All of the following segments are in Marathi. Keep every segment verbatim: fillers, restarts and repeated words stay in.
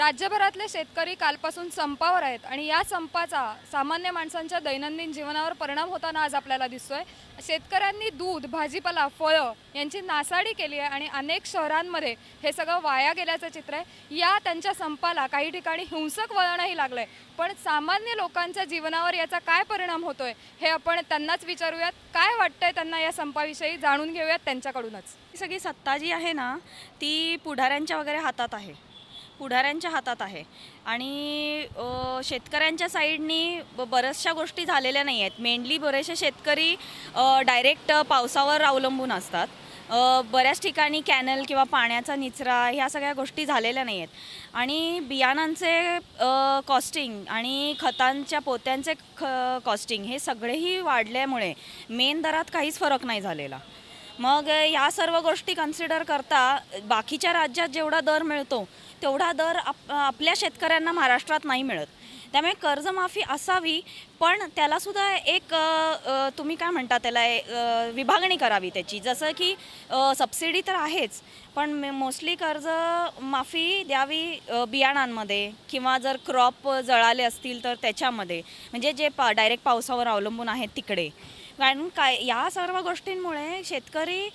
राज्यभरातले शेतकरी कालपासून संपावर आहेत आणि या संपाचा सामान्य माणसांच्या दैनंदिन जीवनावर परिणाम होताना आज आपल्याला दिसतोय। शेतकऱ्यांनी दूध, भाजीपाला, फळं यांची नासाडी केली आहे आणि अनेक शहरांमध्ये हे सगळं वाया गेल्याचं चित्र आहे। या त्यांच्या संपाला काही ठिकाणी हिंसक वळणही लागलंय, पण सामान्य लोकांच्या जीवनावर याचा काय परिणाम होतोय हे आपण त्यांनाच विचारूयात। काय वाटतंय त्यांना या संपाविषयी जाणून घेऊयात त्यांच्याकडूनच। सगळी सत्ता जी आहे ना ती पुढाऱ्यांच्या वगैरे हातात आहे पुढाऱ्यांच्या हातात आहे आणि शेतकऱ्यांच्या साईडनी बऱ्याचशा गोष्टी झालेल्या नाही आहेत। मेनली बरेचसे शेतकरी डायरेक्ट पावसावर अवलंबून असतात। बऱ्याच ठिकाणी कॅनल किंवा पाण्याचा निचरा ह्या सगळ्या गोष्टी झालेल्या नाही आहेत आणि बियाणांचे कॉस्टिंग आणि खतांच्या पोत्यांचे ख कॉस्टिंग हे सगळेही वाढल्यामुळे मेन दरात काहीच फरक नाही झालेला। मग या सर्व गोष्टी कन्सिडर करता बाकीच्या राज्यात जेवढा दर मिळतो तेवढा दर आप आपल्या शेतकऱ्यांना महाराष्ट्रात नाही मिळत। त्यामुळे कर्जमाफी असावी, पण त्यालासुद्धा एक तुम्ही काय म्हणता त्याला विभागणी करावी त्याची। जसं की सबसिडी तर आहेच, पण मोस्टली कर्जमाफी द्यावी बियाणांमध्ये किंवा जर क्रॉप जळाले असतील तर त्याच्यामध्ये, म्हणजे जे पा डायरेक्ट पावसावर अवलंबून आहेत तिकडे। कारण काय या सर्व गोष्टींमुळे शेतकरी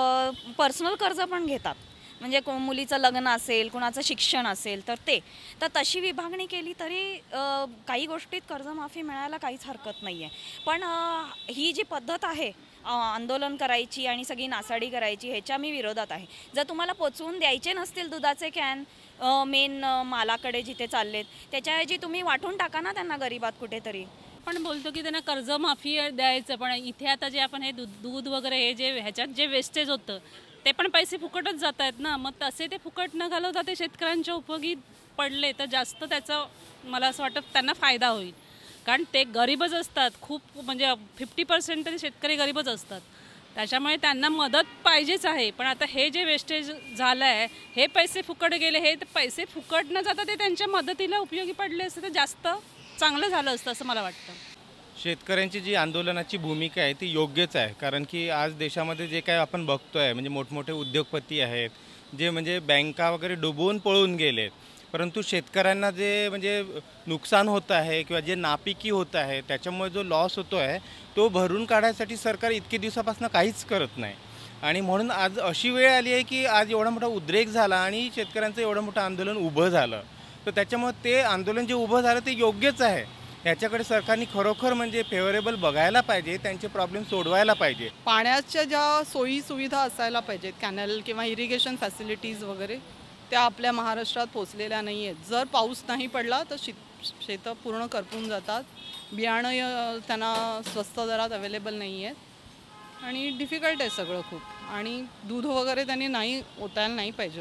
पर्सनल कर्ज पण घेतात, म्हणजे को मुलीचं लग्न असेल, कुणाचं शिक्षण असेल तर ते तर तशी विभागणी केली तरी काही गोष्टीत कर्जमाफी मिळायला काहीच हरकत नाही आहे। पण ही जी पद्धत आहे आंदोलन करायची आणि सगळी नासाडी करायची ह्याच्या मी विरोधात आहे। जर तुम्हाला पोचवून द्यायचे नसतील दुधाचे कॅन मेन मालाकडे जिथे चाललेत, त्याच्याऐवजी तुम्ही वाटून टाका ना त्यांना गरीबात कुठेतरी। पण बोलतो की त्यांना कर्जमाफी द्यायचं, पण इथे आता जे आपण हे दूध दूध वगैरे हे जे ह्याच्यात जे वेस्टेज होतं ते पण पैसे फुकटच जात आहेत ना। मग तसे ते फुकट न घालवता ते शेतकऱ्यांच्या उपयोगी पडले तर जास्त त्याचा मला असं वाटतं त्यांना फायदा होईल। कारण ते गरीबच असतात खूप, म्हणजे फिफ्टी पर्सेंट तरी शेतकरी गरीबच असतात, त्याच्यामुळे त्यांना मदत पाहिजेच आहे। पण आता हे जे वेस्टेज झालं आहे हे पैसे फुकट गेले, हे पैसे फुकट न जाता ते त्यांच्या मदतीला उपयोगी पडले असते तर जास्त चांगलं झालं असतं असं मला वाटतं। शेतकऱ्यांची जी आंदोलनाची भूमिका आहे ती योग्यच आहे, कारण की आज देशामध्ये जे काय आपण बघतोय म्हणजे मोठमोठे उद्योगपती आहेत जे म्हणजे बँका वगैरे डुबवून पळून गेलेत, परंतु शेतकऱ्यांना जे म्हणजे नुकसान होतं आहे किंवा जे नापिकी होतं आहे त्याच्यामुळे जो लॉस होतो आहे तो भरून काढण्यासाठी सरकार इतके दिवसापासून काहीच करत नाही। आणि म्हणून आज अशी वेळ आली आहे की आज एवढा मोठा उद्रेक झाला आणि शेतकऱ्यांचं एवढं मोठं आंदोलन उभं झालं, तर त्याच्यामुळे ते आंदोलन जे उभं झालं ते योग्यच आहे। याच्याकडे सरकारने खरोखर म्हणजे फेवरेबल बघायला पाहिजे, त्यांचे प्रॉब्लेम सोडवायला पाहिजे। पाण्याच्या ज्या सोयी सुविधा असायला पाहिजेत, कॅनल किंवा इरिगेशन फॅसिलिटीज वगैरे त्या आपल्या महाराष्ट्रात पोचलेल्या नाही आहेत। जर पाऊस नाही पडला तर शेत शेतं पूर्ण करपून जातात, बियाणं त्यांना स्वस्त दरात अवेलेबल नाही आहेत आणि डिफिकल्ट आहे सगळं खूप। आणि दूध वगैरे त्यांनी नाही ओतायला नाही पाहिजे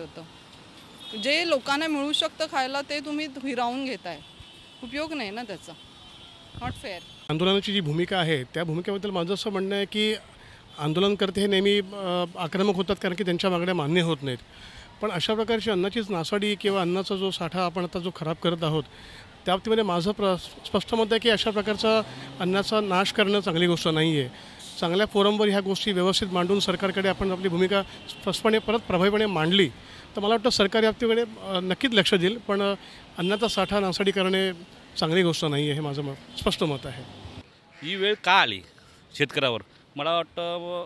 होतं। जे लोकांना मिळू शकतं खायला ते तुम्ही हिरावून घेताय, उपयोग नाही ना त्याचा, नॉट फेअर। आंदोलनाची जी भूमिका आहे त्या भूमिकेबद्दल माझं असं म्हणणं आहे की आंदोलनकर्ते हे नेहमी आक्रमक होतात कारण की त्यांच्या मागण्या मान्य होत नाहीत, पण अशा प्रकारची अन्नाचीच नासाडी किंवा अन्नाचा जो साठा आपण आता जो खराब करत आहोत त्या बाबतीमध्ये माझं प्र स्पष्ट मत आहे की अशा प्रकारचा अन्नाचा नाश करणं चांगली गोष्ट नाही आहे। चांगल्या फोरमवर ह्या गोष्टी व्यवस्थित मांडून सरकारकडे आपण आपली भूमिका स्पष्टपणे परत प्रभावीपणे मांडली तर मला वाटतं सरकार या बाबतीकडे नक्कीच लक्ष देईल, पण अन्नाचा साठा नासाडी करणे चांगली गोष्ट नाही आहे हे माझं मत स्पष्ट मत आहे। ही वेळ का आली शेतकऱ्यावर? मला वाटतं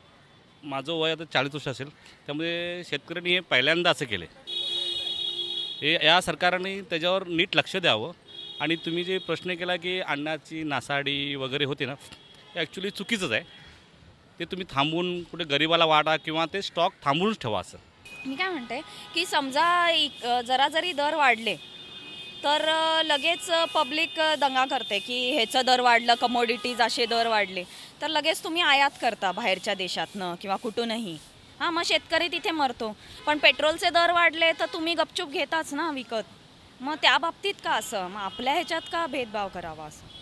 माझं वय आता चाळीस वर्ष असेल, त्यामुळे शेतकऱ्यांनी हे पहिल्यांदा असं केले। हे या सरकारने त्याच्यावर नीट लक्ष द्यावं आणि तुम्ही जे प्रश्न केला की अन्नाची नासाडी वगैरे होते ना, हे ॲक्च्युली चुकीचंच आहे। ते तुम्ही थांबवून कुठे गरिबाला वाटा किंवा ते स्टॉक थांबवूनच ठेवा असं मी काय म्हणते की समजा जरा जरी दर वाढले तर लगेच पब्लिक दंगा करते की ह्याचं दर वाढलं, कमोडिटीज असे दर वाढले तर लगेच तुम्ही आयात करता बाहेरच्या देशातनं किंवा कुठूनही, हां मग शेतकरी तिथे मरतो। पण पेट्रोलचे दर वाढले तर तुम्ही गपचूप घेताच ना विकत, मग त्या बाबतीत का असं, मग आपल्या ह्याच्यात का भेदभाव करावा असं?